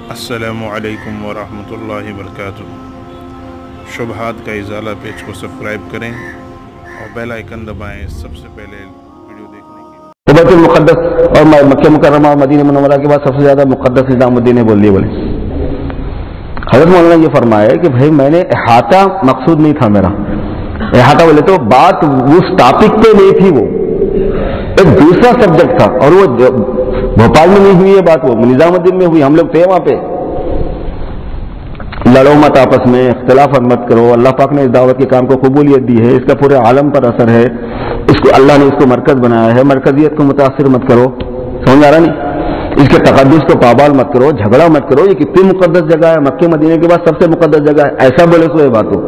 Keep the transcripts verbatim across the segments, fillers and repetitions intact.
अस्सलामु अलैकुम वरहमतुल्लाहि वबरकातुह। शुबहात का इज़ाला पेज को सब्सक्राइब करें और बेल आइकन दबाएं सबसे पहले वीडियो देखने के लिए। बैतुल मुक़द्दस और मक्का मुकर्रमा और मदीना मुनव्वरा के बाद सबसे ज्यादा मुक़द्दस निज़ामुद्दीन ने बोल दिए। बोले हज़रत मौलाना ये फरमाया कि भाई मैंने इहाता मकसूद नहीं था मेरा। इहाता बोले तो बात उस टॉपिक पे नहीं थी, वो एक दूसरा सब्जेक्ट था और वो भोपाल में नहीं हुई है बात, वो निजामुद्दीन में हुई। हम लोग थे वहां पे। लड़ो मत आपस में, इख्तिलाफ मत करो। अल्लाह पाक ने इस दावत के काम को कबूलियत दी है, इसका पूरे आलम पर असर है। इसको अल्लाह ने इसको मरकज बनाया है, मरकजियत को मुतासिर मत करो। समझ आ रहा नहीं? इसके तकद्दुस को पाबाल मत करो, झगड़ा मत करो। ये कितनी मुकद्दस जगह है, मक्के मदीने के बाद सबसे मुकद्दस जगह है, ऐसा बोले तो ये बात हो।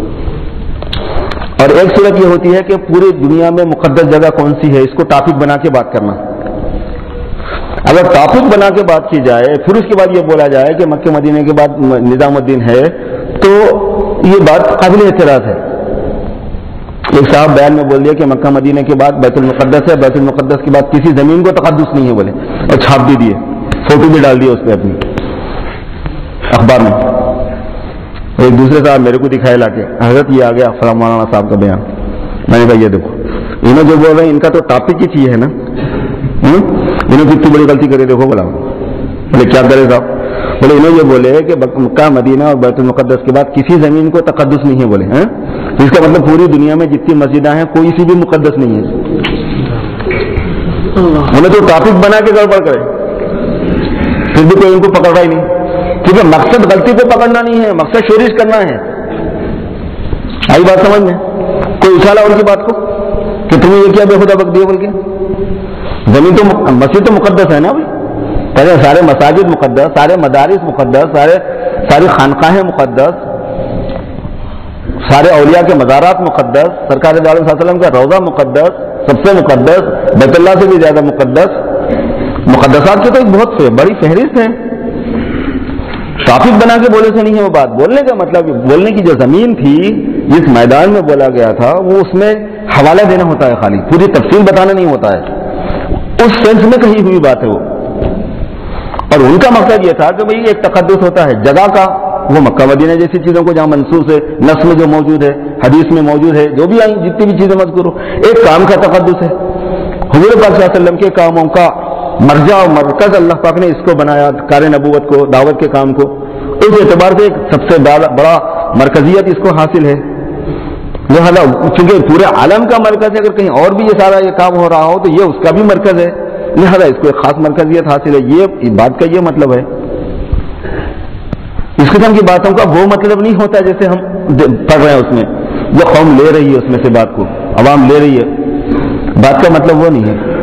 और एक सूरत ये होती है कि पूरी दुनिया में मुकद्दस जगह कौन सी है, इसको टॉपिक बना के बात करना। अगर टॉपिक बना के बात की जाए फिर उसके बाद ये बोला जाए कि मक्के मदीने के बाद निजामुद्दीन है, तो ये बात काबिल एतराज है। एक साहब बयान में बोल दिया कि मक्का मदीने के बाद बैतुल मुक़द्दस है, बैतुल मुक़द्दस के बाद किसी जमीन को तक़द्दुस नहीं है बोले, और छाप भी दिए, फोटो भी डाल दिए उस पर अपनी अखबार में। एक दूसरे साहब मेरे को दिखाए लाके, हजरत ये आ गया फलां मौलाना साहब का बयान। मैंने कहा ये देखो, इन्होंने जो बोल रहे हैं इनका तो टॉपिक ही चीज है ना। इन्होंने कितनी बड़ी गलती करी देखो। बोला बोले क्या करे साहब? बोले इन्होंने ये बोले कि मक्का मदीना और बैतुल मुक़द्दस के बाद किसी जमीन को तक़द्दुस नहीं है बोले हैं। इसका मतलब पूरी दुनिया में जितनी मस्जिदें हैं कोई सी भी मुक़द्दस नहीं है। उन्हें तो टॉपिक बना के गड़बड़ करे, फिर भी कोई इनको पकड़ रहा ही नहीं। क्योंकि मकसद गलती को पकड़ना नहीं है, मकसद शोरिश करना है। आई बात समझ में? कोई उछाला उनकी बात को कि तुम्हें ये क्या बेखुदा बक दिया बोल के। जमीन तो मस्जिद तो मुकद्दस है ना भाई। पहले सारे मसाजिद मुकद्दस, सारे मदारिस मुकद्दस, सारे सारी खानकाहें मुकद्दस, सारे औलिया के मज़ारात मुकद्दस, सरकार दो आलम सल्लल्लाहु अलैहि वसल्लम का रोज़ा मुकद्दस, सबसे मुकद्दस, बैतुल्लाह से भी ज्यादा मुकद्दस। मुकद्दसात की तो एक बहुत बड़ी फहरिस्त है। टॉपिक बना के बोले से नहीं है वो बात। बोलने का मतलब, बोलने की जो जमीन थी जिस मैदान में बोला गया था वो उसमें हवाला देना होता है, खाली पूरी तफसील बताना नहीं होता है। उस सेंस में कही हुई बात है वो। और उनका मकसद ये था कि भाई एक तकद्दुस होता है जगह का, वो मक्का मदीना जैसी चीजों को जहां मंसूस है, नस में जो मौजूद है, हदीस में मौजूद है, जो भी जितनी भी चीजें मज़कूर हो, एक काम का तकद्दुस है। हुज़ूर पाक सल्लल्लाहु अलैहि वसल्लम के कामों का मर्जा और मरकज अल्लाह पाक ने इसको बनाया, कार नबूवत को, दावत के काम को। उस एतबार से एक सबसे बड़ा मरकजियत इसको हासिल है। लिहाजा चूंकि पूरे आलम का मरकज है, अगर कहीं और भी ये सारा ये काम हो रहा हो तो ये उसका भी मरकज है, लिहाजा इसको एक खास मरकजियत हासिल है। ये बात का ये मतलब है। इस किस्म की बातों का वो मतलब नहीं होता जैसे हम पढ़ रहे हैं उसमें, जो कौम ले रही है उसमें से बात को, अवाम ले रही है, बात का मतलब वो नहीं है।